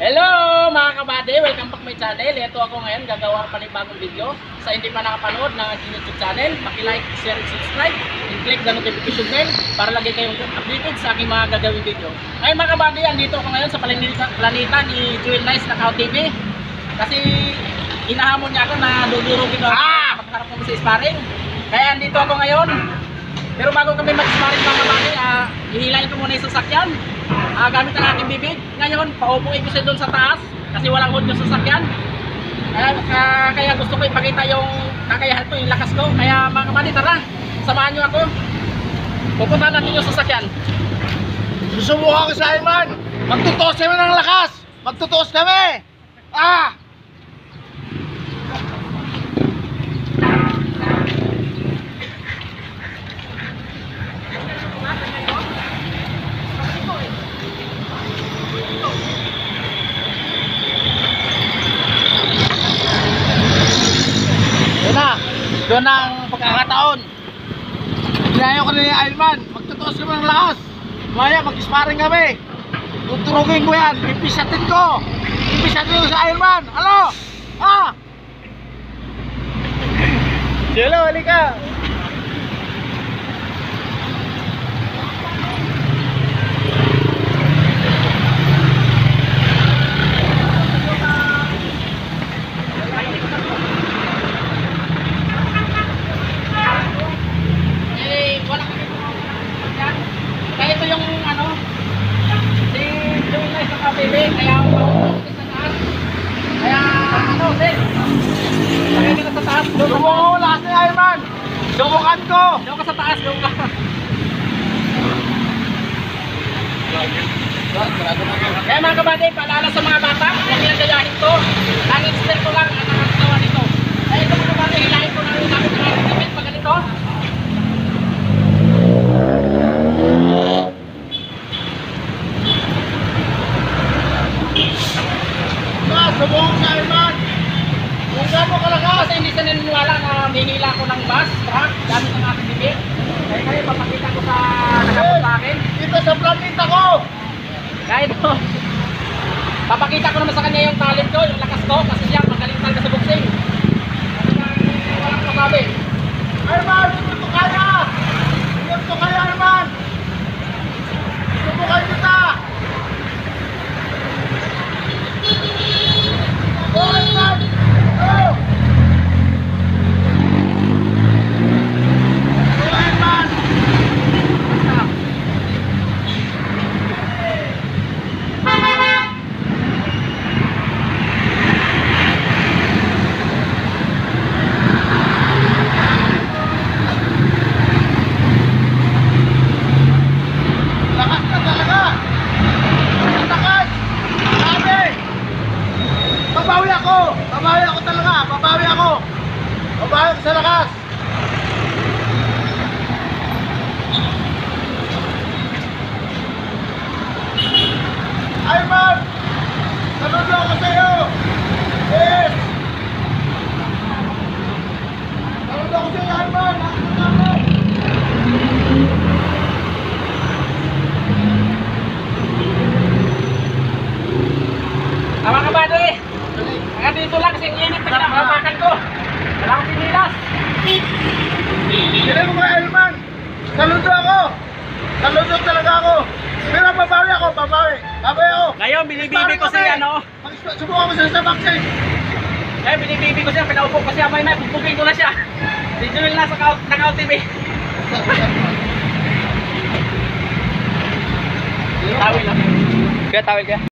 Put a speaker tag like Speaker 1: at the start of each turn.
Speaker 1: Hello mga kabady, welcome back my channel. Ito ako ngayon, gagawa ng panibagong video. Sa hindi pa nakapanood ng aking YouTube channel, paki-like, share, and subscribe, and click the notification bell para lagi kayong updated sa aking mga gagawing video. Ngayon mga kabady, andito ako ngayon sa planeta ni Jewel Nice Knockout TV. Kasi hinahamon niya ako na dudurugin ako pagharap ko sa sparring. Kaya andito ako ngayon. Pero bago kami mag-sparring mga kabady, hihilahin ko muna yung sasakyan. Gamit ang aking bibig. Ngayon, paupuin ko siya doon sa taas kasi walang hood yung sasakyan. Kaya gusto ko ipakita yung kakayahan ko, yung lakas ko. Kaya mga kabady, tara, samahan nyo ako. Pupuntahan natin yung sasakyan.
Speaker 2: Susubukan ko sa Iron. Magtutuos kami ng lakas. Magtutuos kami. Doon ang pagkakataon. Ginayo ko na yung Iron Man. Magtutuos kami ng lakas. Maya, mag-sparring kami. Tuturugin ko yan. Ipisatin ko. Ipisatin ko sa Iron Man. Ano? Jello, halika.
Speaker 1: Kaya ako sa taas. Kaya ano, Sir? Sakay ka na sa taas.
Speaker 2: Subukan ko lakas ni Iron Man. Subukan ko.
Speaker 1: Doon ka sa taas, doon ka. Kaya mga kabady, paalala sa mga bata, huwag nilang gayahin to. Ang expert ko lang ang nakakagawa nito. Kaya ito mga kabady, hilahin ko na rin namin ng aking tipid pag ganito.
Speaker 2: Subukan sa Iron Man. Kung gano'n kalakas.
Speaker 1: Kasi hindi sa naniniwala na hinila ko ng bus, truck, gamit ang aking bibig. Kaya papakita ko sa nakapot sa akin.
Speaker 2: Dito sa planeta ko.
Speaker 1: Kaya ito, papakita ko naman sa kanya yung talent ko, yung lakas ko, kasi siya magaling talaga sa boxing. Kasi walang masabi.
Speaker 2: Iron Man, ito kaya. Ito kaya, Iron Man. Subukan kita. Iron Man. Iron Man. Lakas na talaga. Lakas. Sabi. Babawi ako talaga, babawi ako sa lakas. Iron Man, saludo ako sa iyo. Yes. Saludo ako sa iyo, Iron Man.
Speaker 1: Mga kabady, hanggang dito lang kasi init na kinakapakan ko. Wala akong pinilas.
Speaker 2: Kailan mo ba, Iron Man? Saludo ako. Saludo talaga ako. Pero babawi ako.
Speaker 1: Ngayon, binibibi ko siya, no?
Speaker 2: Subukan ko sa boxing.
Speaker 1: Ngayon, binibibi ko siya, pinaupo ko siya, may pupugin ko na siya. Si Jewel na sa Knockout TV. Tawil lang. Kaya tawil ka?